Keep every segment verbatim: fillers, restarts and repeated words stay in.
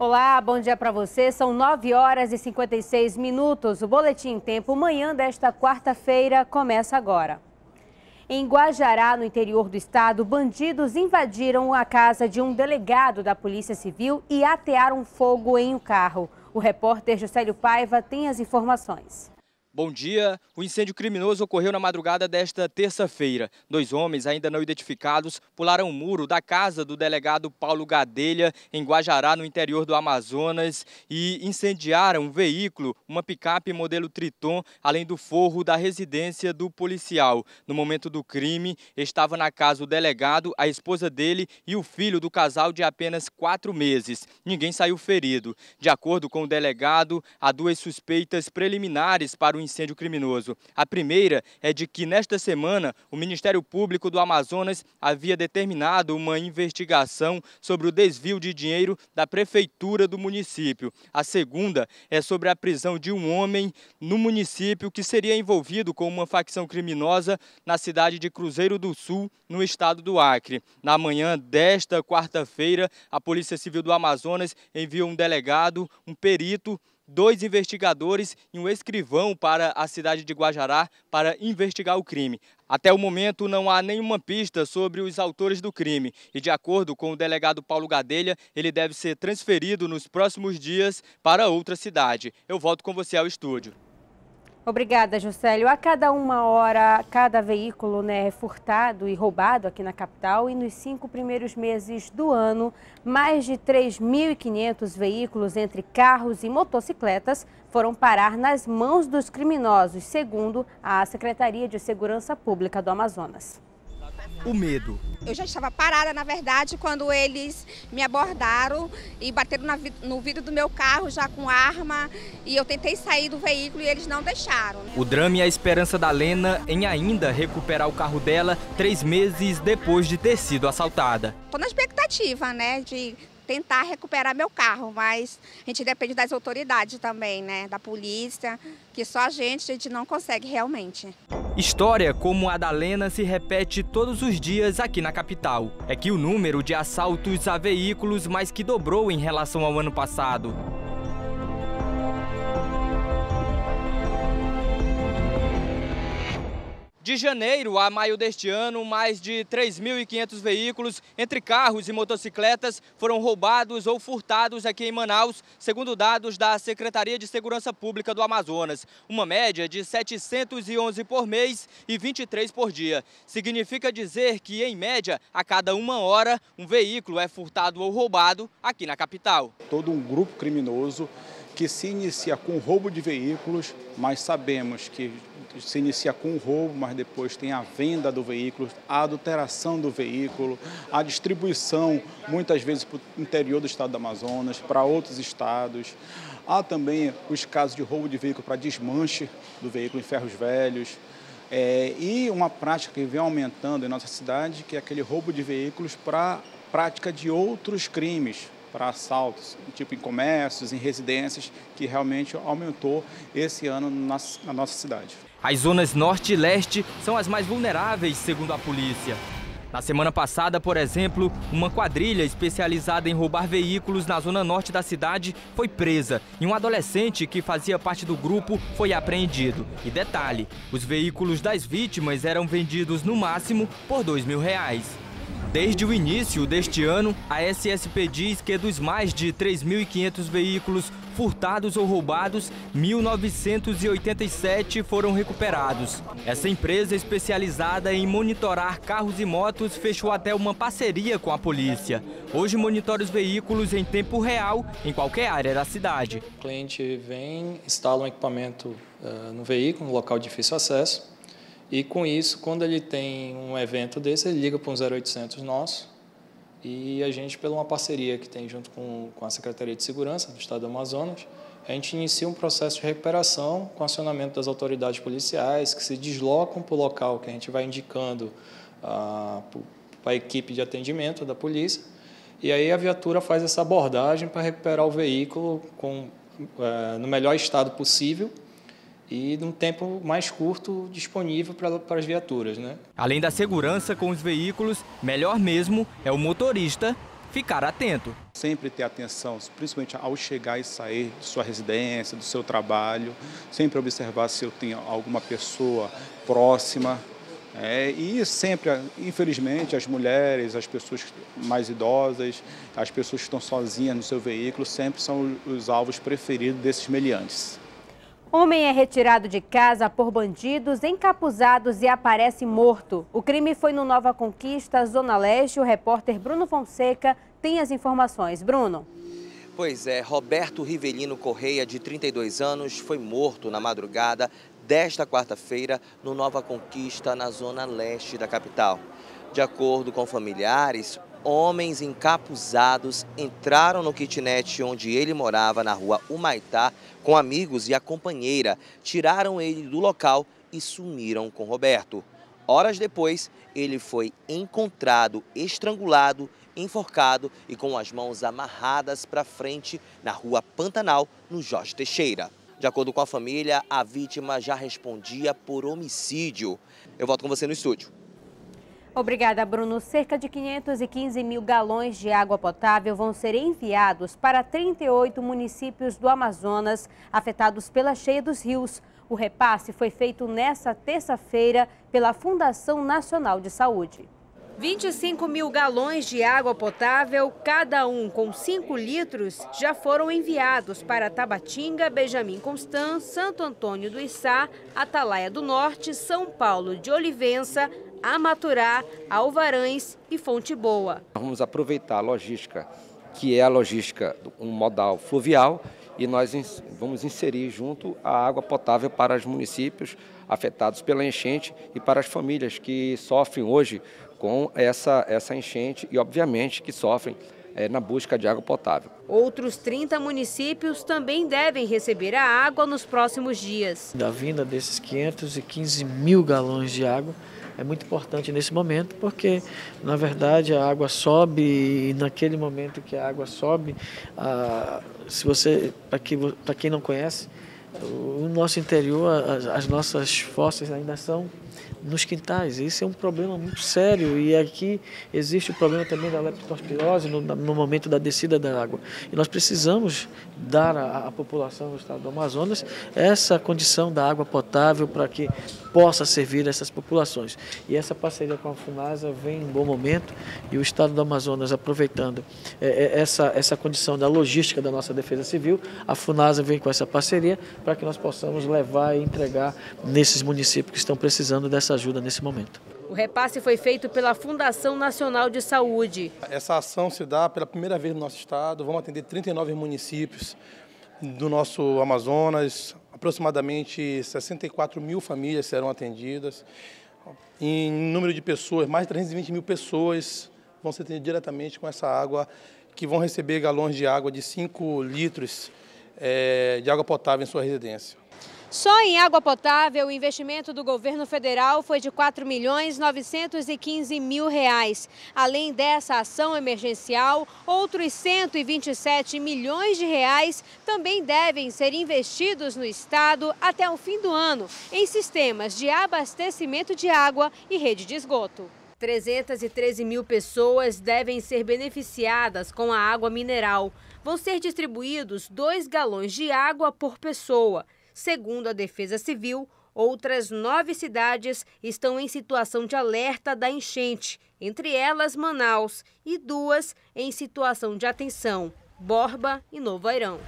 Olá, bom dia para você. São nove horas e cinquenta e seis minutos. O Boletim Tempo Manhã desta quarta-feira começa agora. Em Guajará, no interior do estado, bandidos invadiram a casa de um delegado da Polícia Civil e atearam fogo em um carro. O repórter Juscelio Paiva tem as informações. Bom dia. O incêndio criminoso ocorreu na madrugada desta terça-feira. Dois homens, ainda não identificados, pularam o muro da casa do delegado Paulo Gadelha, em Guajará, no interior do Amazonas, e incendiaram um veículo, uma picape modelo Triton, além do forro da residência do policial. No momento do crime, estava na casa o delegado, a esposa dele e o filho do casal de apenas quatro meses. Ninguém saiu ferido. De acordo com o delegado, há duas suspeitas preliminares para o incêndio criminoso. A primeira é de que nesta semana o Ministério Público do Amazonas havia determinado uma investigação sobre o desvio de dinheiro da prefeitura do município. A segunda é sobre a prisão de um homem no município que seria envolvido com uma facção criminosa na cidade de Cruzeiro do Sul, no estado do Acre. Na manhã desta quarta-feira, a Polícia Civil do Amazonas enviou um delegado, um perito, dois investigadores e um escrivão para a cidade de Guajará para investigar o crime. Até o momento não há nenhuma pista sobre os autores do crime e, de acordo com o delegado Paulo Gadelha, ele deve ser transferido nos próximos dias para outra cidade. Eu volto com você ao estúdio. Obrigada, Juscelio. A cada uma hora, cada veículo, né, é furtado e roubado aqui na capital, e nos cinco primeiros meses do ano, mais de três mil e quinhentos veículos entre carros e motocicletas foram parar nas mãos dos criminosos, segundo a Secretaria de Segurança Pública do Amazonas. O medo. Eu já estava parada, na verdade, quando eles me abordaram e bateram na, no vidro do meu carro já com arma, e eu tentei sair do veículo e eles não deixaram. O drama e a esperança da Lena em ainda recuperar o carro dela três meses depois de ter sido assaltada. Estou na expectativa, né, de tentar recuperar meu carro, mas a gente depende das autoridades também, né, da polícia, que só a gente, a gente não consegue realmente. História como a da Lena se repete todos os dias aqui na capital. É que o número de assaltos a veículos mais que dobrou em relação ao ano passado. De janeiro a maio deste ano, mais de três mil e quinhentos veículos, entre carros e motocicletas, foram roubados ou furtados aqui em Manaus, segundo dados da Secretaria de Segurança Pública do Amazonas. Uma média de setecentos e onze por mês e vinte e três por dia. Significa dizer que, em média, a cada uma hora, um veículo é furtado ou roubado aqui na capital. Todo um grupo criminoso que se inicia com roubo de veículos, mas sabemos que se inicia com o roubo, mas depois tem a venda do veículo, a adulteração do veículo, a distribuição, muitas vezes para o interior do estado do Amazonas, para outros estados. Há também os casos de roubo de veículo para desmanche do veículo em ferros velhos. É, e uma prática que vem aumentando em nossa cidade, que é aquele roubo de veículos para prática de outros crimes, para assaltos, tipo em comércios, em residências, que realmente aumentou esse ano na, na nossa cidade. As zonas norte e leste são as mais vulneráveis, segundo a polícia. Na semana passada, por exemplo, uma quadrilha especializada em roubar veículos na zona norte da cidade foi presa e um adolescente que fazia parte do grupo foi apreendido. E detalhe, os veículos das vítimas eram vendidos no máximo por dois mil reais. Desde o início deste ano, a S S P diz que dos mais de três mil e quinhentos veículos furtados ou roubados, mil novecentos e oitenta e sete foram recuperados. Essa empresa especializada em monitorar carros e motos fechou até uma parceria com a polícia. Hoje monitora os veículos em tempo real em qualquer área da cidade. O cliente vem, instala um equipamento uh, no veículo, no local de difícil acesso. E com isso, quando ele tem um evento desse, ele liga para um zero oitocentos nosso, e a gente, pela uma parceria que tem junto com, com a Secretaria de Segurança do Estado do Amazonas, a gente inicia um processo de recuperação com acionamento das autoridades policiais que se deslocam para o local que a gente vai indicando ah, para a equipe de atendimento da polícia, e aí a viatura faz essa abordagem para recuperar o veículo com, eh, no melhor estado possível, e num tempo mais curto disponível para, para as viaturas, né? Além da segurança com os veículos, melhor mesmo é o motorista ficar atento. Sempre ter atenção, principalmente ao chegar e sair de sua residência, do seu trabalho, sempre observar se eu tenho alguma pessoa próxima. É, e sempre, infelizmente, as mulheres, as pessoas mais idosas, as pessoas que estão sozinhas no seu veículo, sempre são os alvos preferidos desses meliantes. Homem é retirado de casa por bandidos encapuzados e aparece morto. O crime foi no Nova Conquista, Zona Leste. O repórter Bruno Fonseca tem as informações. Bruno. Pois é, Roberto Rivelino Correia, de trinta e dois anos, foi morto na madrugada desta quarta-feira no Nova Conquista, na Zona Leste da capital. De acordo com familiares, homens encapuzados entraram no kitnet onde ele morava, na rua Humaitá, com amigos e a companheira, tiraram ele do local e sumiram com Roberto. Horas depois, ele foi encontrado estrangulado, enforcado e com as mãos amarradas para frente na rua Pantanal, no Jorge Teixeira. De acordo com a família, a vítima já respondia por homicídio. Eu volto com você no estúdio. Obrigada, Bruno. Cerca de quinhentos e quinze mil galões de água potável vão ser enviados para trinta e oito municípios do Amazonas afetados pela cheia dos rios. O repasse foi feito nesta terça-feira pela Fundação Nacional de Saúde. vinte e cinco mil galões de água potável, cada um com cinco litros, já foram enviados para Tabatinga, Benjamin Constant, Santo Antônio do Içá, Atalaia do Norte, São Paulo de Olivença, Amaturá, Alvarães e Fonte Boa. Vamos aproveitar a logística, que é a logística, um modal fluvial, e nós vamos inserir junto a água potável para os municípios afetados pela enchente e para as famílias que sofrem hoje com essa, essa enchente e, obviamente, que sofrem é, na busca de água potável. Outros trinta municípios também devem receber a água nos próximos dias. Da vinda desses quinhentos e quinze mil galões de água é muito importante nesse momento, porque, na verdade, a água sobe e naquele momento que a água sobe, a, se você, para que, para quem não conhece, o nosso interior, as, as nossas fossas ainda são nos quintais. Isso é um problema muito sério e aqui existe o problema também da leptospirose no, no momento da descida da água. E nós precisamos dar à, à população do estado do Amazonas essa condição da água potável para que possa servir essas populações. E essa parceria com a Funasa vem em um bom momento e o estado do Amazonas, aproveitando é, essa, essa condição da logística da nossa defesa civil, a Funasa vem com essa parceria para que nós possamos levar e entregar nesses municípios que estão precisando dessa ajuda nesse momento. O repasse foi feito pela Fundação Nacional de Saúde. Essa ação se dá pela primeira vez no nosso estado. Vamos atender trinta e nove municípios do nosso Amazonas. Aproximadamente sessenta e quatro mil famílias serão atendidas. Em número de pessoas, mais de trezentas e vinte mil pessoas vão ser atendidas diretamente com essa água, que vão receber galões de água de cinco litros é, de água potável em sua residência. Só em água potável, o investimento do governo federal foi de quatro milhões novecentos e quinze mil reais. Além dessa ação emergencial, outros cento e vinte e sete milhões de reais também devem ser investidos no estado até o fim do ano, em sistemas de abastecimento de água e rede de esgoto. trezentas e treze mil pessoas devem ser beneficiadas com a água mineral. Vão ser distribuídos dois galões de água por pessoa. Segundo a Defesa Civil, outras nove cidades estão em situação de alerta da enchente, entre elas Manaus, e duas em situação de atenção, Borba e Novo Airão.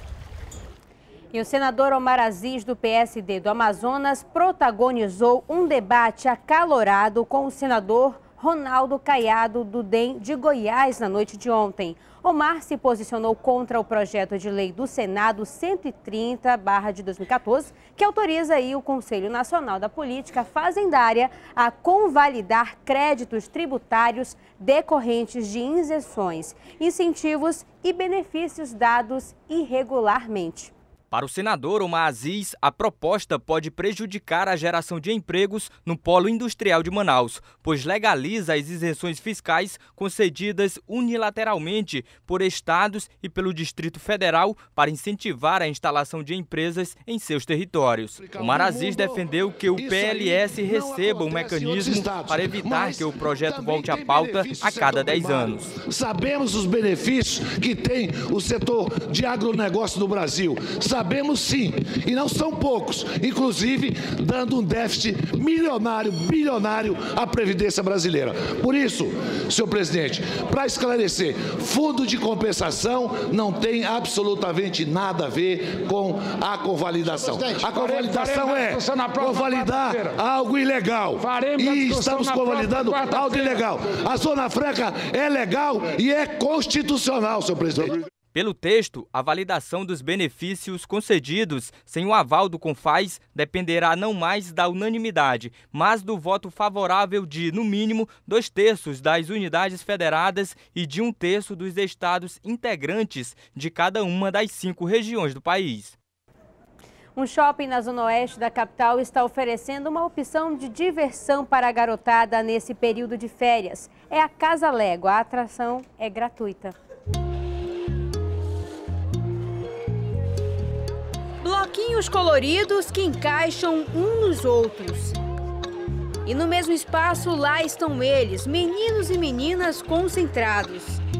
E o senador Omar Aziz, do P S D do Amazonas, protagonizou um debate acalorado com o senador Ronaldo Caiado, do D E M de Goiás, na noite de ontem. Omar se posicionou contra o projeto de lei do Senado cento e trinta barra de dois mil e quatorze, que autoriza aí o Conselho Nacional da Política Fazendária a convalidar créditos tributários decorrentes de isenções, incentivos e benefícios dados irregularmente. Para o senador Omar Aziz, a proposta pode prejudicar a geração de empregos no polo industrial de Manaus, pois legaliza as isenções fiscais concedidas unilateralmente por estados e pelo Distrito Federal para incentivar a instalação de empresas em seus territórios. Omar Aziz defendeu que o P L S receba um mecanismo para evitar que o projeto volte à pauta a cada dez anos. Sabemos os benefícios que tem o setor de agronegócio no Brasil. Sabemos sim, e não são poucos, inclusive dando um déficit milionário, bilionário à Previdência brasileira. Por isso, senhor presidente, para esclarecer, fundo de compensação não tem absolutamente nada a ver com a convalidação. A convalidação é convalidar algo ilegal. E estamos convalidando algo ilegal. A Zona Franca é legal e é constitucional, senhor presidente. Pelo texto, a validação dos benefícios concedidos sem o aval do CONFAZ dependerá não mais da unanimidade, mas do voto favorável de, no mínimo, dois terços das unidades federadas e de um terço dos estados integrantes de cada uma das cinco regiões do país. Um shopping na zona oeste da capital está oferecendo uma opção de diversão para a garotada nesse período de férias. É a Casa Lego, a atração é gratuita. Bloquinhos coloridos que encaixam um nos outros. E no mesmo espaço, lá estão eles, meninos e meninas concentrados.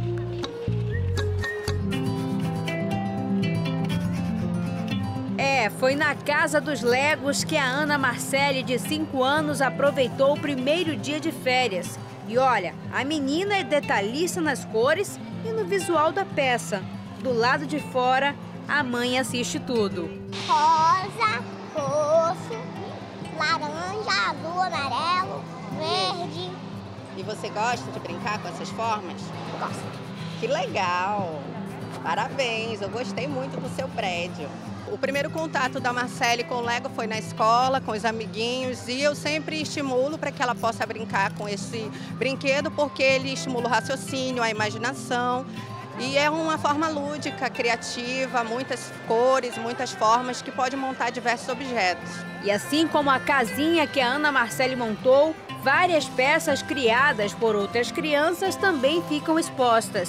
É, foi na Casa dos Legos que a Ana Marcele, de cinco anos, aproveitou o primeiro dia de férias. E olha, a menina é detalhista nas cores e no visual da peça. Do lado de fora, a mãe assiste tudo. Rosa, roxo, laranja, azul, amarelo, verde. E você gosta de brincar com essas formas? Gosto. Que legal! Parabéns, eu gostei muito do seu prédio. O primeiro contato da Marcele com o Lego foi na escola, com os amiguinhos, e eu sempre estimulo para que ela possa brincar com esse brinquedo, porque ele estimula o raciocínio, a imaginação. E é uma forma lúdica, criativa, muitas cores, muitas formas que pode montar diversos objetos. E assim como a casinha que a Ana Marcele montou, várias peças criadas por outras crianças também ficam expostas.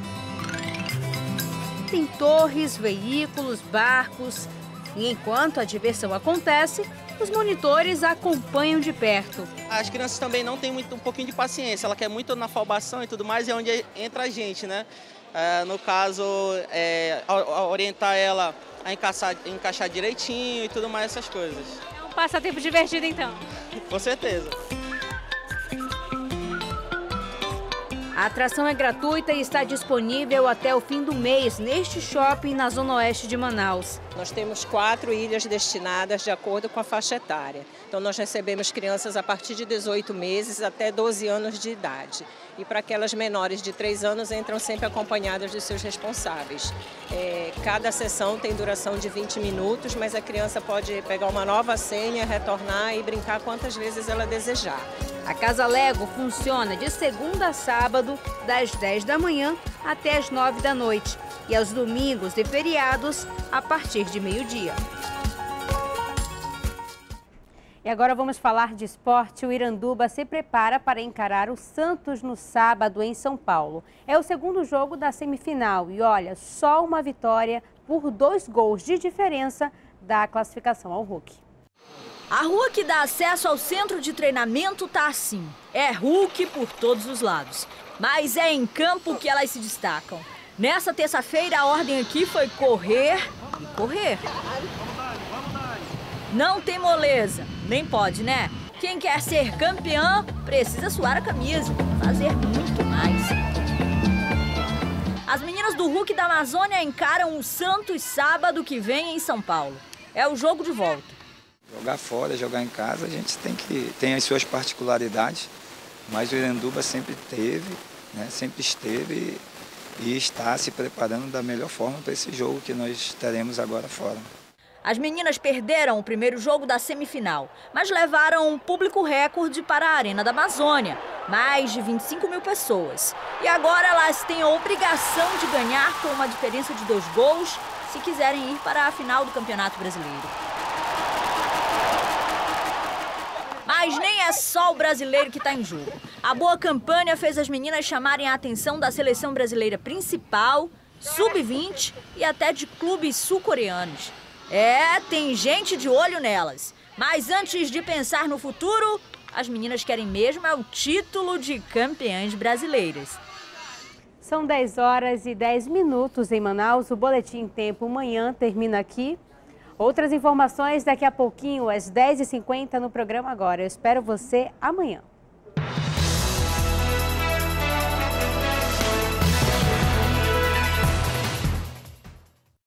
Tem torres, veículos, barcos. E enquanto a diversão acontece, os monitores acompanham de perto. As crianças também não têm muito, um pouquinho de paciência, ela quer muito na afobação e tudo mais, é onde entra a gente, né? É, no caso, é, orientar ela a encaixar, encaixar direitinho e tudo mais, essas coisas. É um passatempo divertido, então? Com certeza. A atração é gratuita e está disponível até o fim do mês neste shopping na zona oeste de Manaus. Nós temos quatro ilhas destinadas de acordo com a faixa etária. Então nós recebemos crianças a partir de dezoito meses até doze anos de idade. E para aquelas menores de três anos entram sempre acompanhadas dos seus responsáveis. É, cada sessão tem duração de vinte minutos, mas a criança pode pegar uma nova senha, retornar e brincar quantas vezes ela desejar. A Casa Lego funciona de segunda a sábado, das dez da manhã até as nove da noite. E aos domingos e feriados, a partir de meio-dia. E agora vamos falar de esporte. O Iranduba se prepara para encarar o Santos no sábado em São Paulo. É o segundo jogo da semifinal e olha, só uma vitória por dois gols de diferença dá a classificação ao Hulk. A rua que dá acesso ao centro de treinamento tá assim. É Hulk por todos os lados. Mas é em campo que elas se destacam. Nessa terça-feira a ordem aqui foi correr e correr. Não tem moleza, nem pode, né? Quem quer ser campeã precisa suar a camisa, fazer muito mais. As meninas do Hulk da Amazônia encaram o Santos sábado que vem em São Paulo. É o jogo de volta. Jogar fora, jogar em casa, a gente tem que tem as suas particularidades, mas o Iranduba sempre teve, né, sempre esteve e está se preparando da melhor forma para esse jogo que nós teremos agora fora. As meninas perderam o primeiro jogo da semifinal, mas levaram um público recorde para a Arena da Amazônia, mais de vinte e cinco mil pessoas. E agora elas têm a obrigação de ganhar com uma diferença de dois gols, se quiserem ir para a final do Campeonato Brasileiro. Mas nem é só o brasileiro que está em jogo. A boa campanha fez as meninas chamarem a atenção da seleção brasileira principal, sub vinte e até de clubes sul-coreanos. É, tem gente de olho nelas. Mas antes de pensar no futuro, as meninas querem mesmo é o título de campeãs brasileiras. São dez horas e dez minutos em Manaus. O Boletim Tempo Manhã termina aqui. Outras informações daqui a pouquinho, às dez e cinquenta no programa Agora. Eu espero você amanhã.